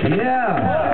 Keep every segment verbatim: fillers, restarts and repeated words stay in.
Yeah.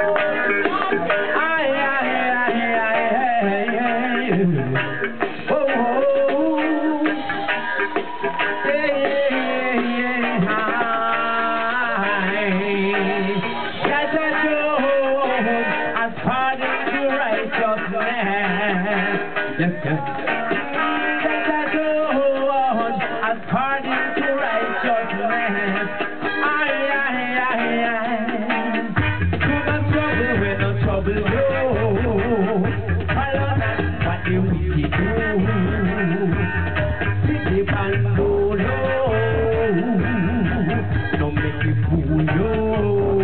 Yes, yes. That I go on according to righteousness. Aye, aye, aye, aye. To the trouble when the trouble go. Follow not what the wicked do. See the bando low. Don't make it fool you.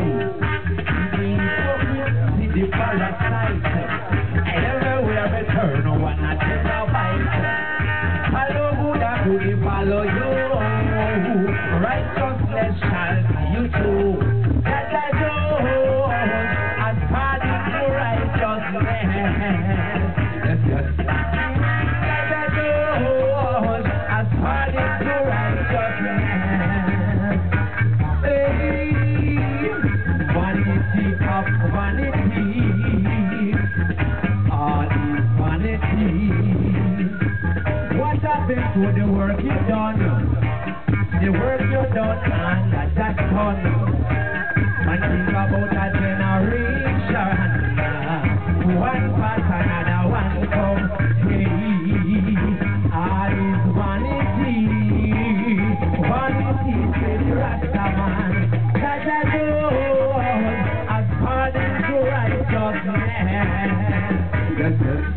See the parasite. Turn on what not take a bite. Follow Buddha, Buddha, follow you. Righteousness shall see you too. That I do as pardon to righteousness. Yes, yes. That I do as pardon to righteousness. Hey, vanity of vanity. What happened to the work you done? The work you done and that that's done. And think about a generation. One pass another one come. Hey, all is vanity. Vanity says the Rasta man. That I do as pardon to righteousness. Yes, yes.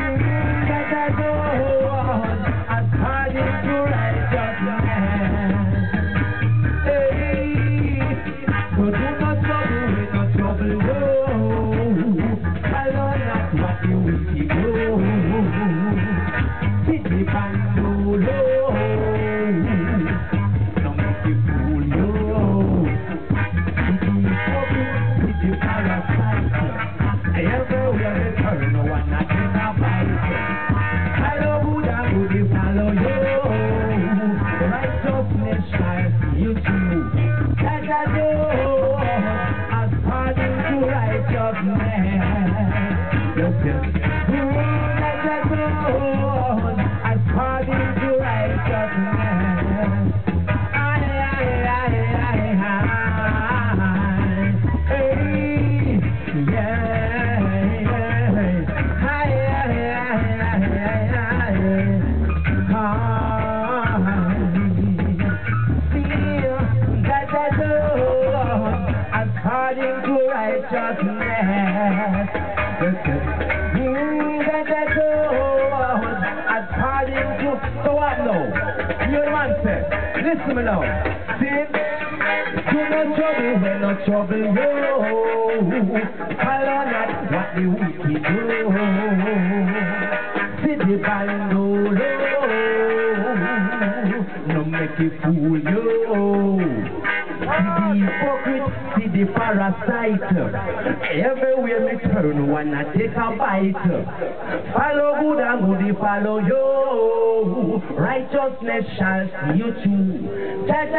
According to righteousness, that I go according to so what now? You man say, listen me now. See, do not trouble when not trouble you. Follow not what the wicked do. See the bando low, no make it fool you. See the hypocrite, see the parasite. Everywhere me turn, wanna take a bite. Follow good and good, follow you. Righteousness shall see you too. Judge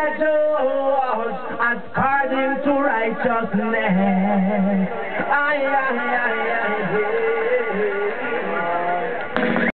us according to righteousness. Aye, aye, aye, aye.